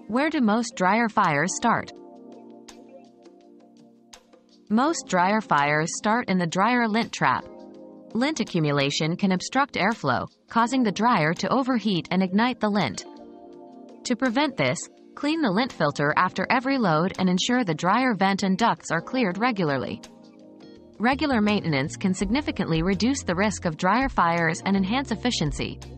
Where do most dryer fires start? Most dryer fires start in the dryer lint trap. Lint accumulation can obstruct airflow, causing the dryer to overheat and ignite the lint. To prevent this, clean the lint filter after every load and ensure the dryer vent and ducts are cleared regularly. Regular maintenance can significantly reduce the risk of dryer fires and enhance efficiency.